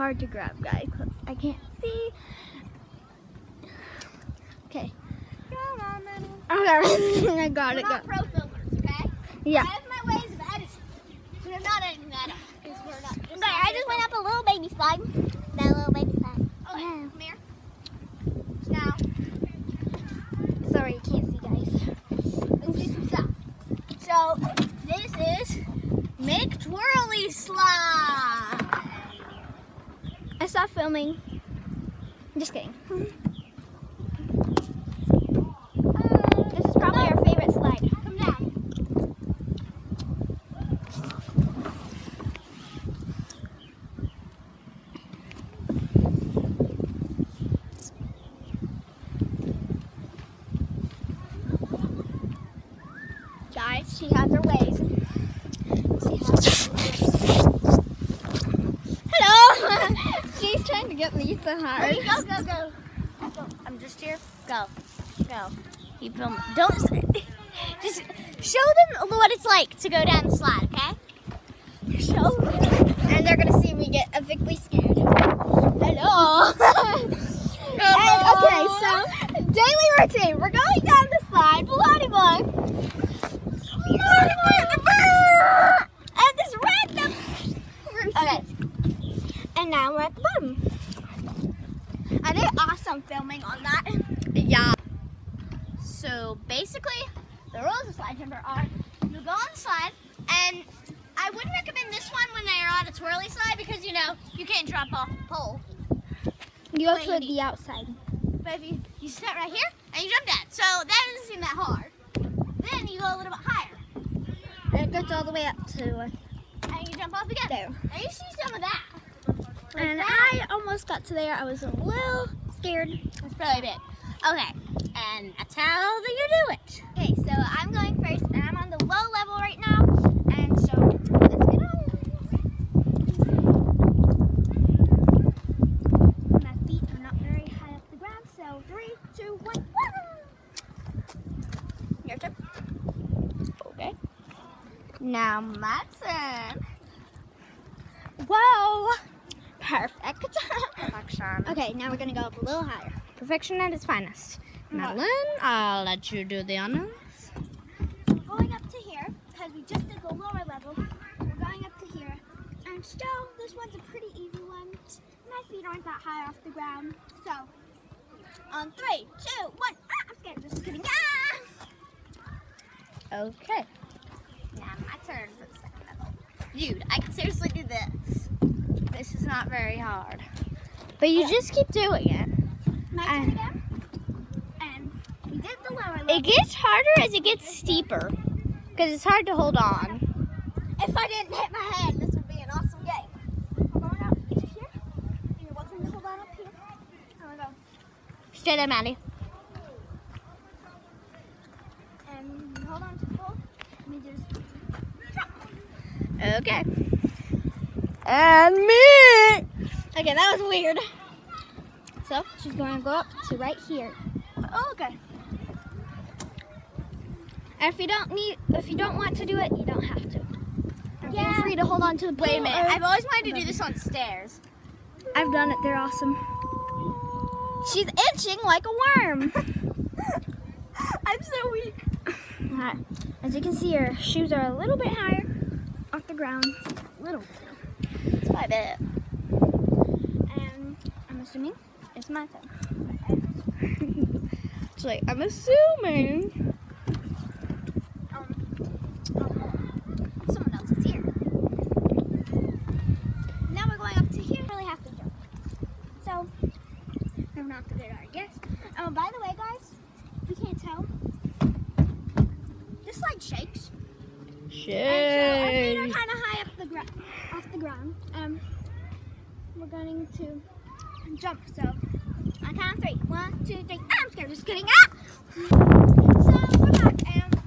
hard to grab, guys, because I can't see. Okay. Come on, Manny. Okay, I got it. We're not pro filmers, okay? Yeah. I have my ways of editing. We're not editing that up because we're not. Just I just went up a little baby slide. That little baby slide. Oh, yeah. Come here. Now. Sorry, you can't see, guys. Let's do some stuff. So, this is McTwirly Slide. I stopped filming. I'm just kidding. This is probably our favorite slide. Come down. Guys, she has her ways. Hello! She's trying to get Lisa hard. Ready? Go, go, go. Go. I'm just here. Go. Go. Keep filming. Don't. Just show them what it's like to go down the slide, okay? Show them. And they're gonna see me get epically scared. Hello. And okay, so daily routine. We're going down the slide. Pilates bug. And this random. Okay. And now we're at the bottom. I did awesome filming on that. Yeah. So basically, the rules of slide jumper are you go on the slide, and I wouldn't recommend this one when they're on a twirly slide because you know you can't drop off the pole. You go Wait, to the outside. But if you sit right here and you jump down, so that doesn't seem that hard. Then you go a little bit higher, And it goes all the way up to and you jump off again. there. And you see some of that. Like And that. I almost got to there. I was a little scared. It's really big. Okay, and that's how you do it. Okay, so I'm going first, and I'm on the low level right now. And so let's get on. My feet are not very high up the ground, so 3, 2, 1. Your turn. Okay. Now my turn. Whoa! Perfect. Perfection. Okay, now we're gonna go up a little higher. Perfection at its finest. Madeline, I'll let you do the honors. We're going up to here because we just did the lower level. We're going up to here, and still, this one's a pretty easy one. My feet aren't that high off the ground. So, on 3, 2, 1. Ah, I'm scared. Just kidding. Ah! Okay. Now my turn for the second level. Dude, I can seriously do this. This is not very hard. But you just keep doing it. My turn again. And we did the lower level. It gets harder as it gets steeper. Because it's hard to hold on. If I didn't hit my head, this would be an awesome game. We're going up to here. You're welcome to hold on up here. Here we go. Straight up, Maddie. And hold on to the pole. Let me just drop. Okay. And me! Okay, that was weird. So she's going to go up to right here. Oh, okay. And if you don't want to do it, you don't have to. Feel free to hold on to the pole. Wait a minute. I've always wanted to do this on stairs. I've done it. They're awesome. She's itching like a worm. I'm so weak. Alright. As you can see, her shoes are a little bit higher off the ground. A little bit. It's my bit. And I'm assuming it's my turn. It's like, I'm assuming. Someone else is here. Now we're going up to here. Really have to jump. So, I'm not the good art, yes. By the way, guys, if you can't tell, this slide shakes. And so our feet are kind of high up off the ground. We're going to jump. So, on count of 3. 1, 2, 3. I'm scared. Just kidding. Ah! So, we're back.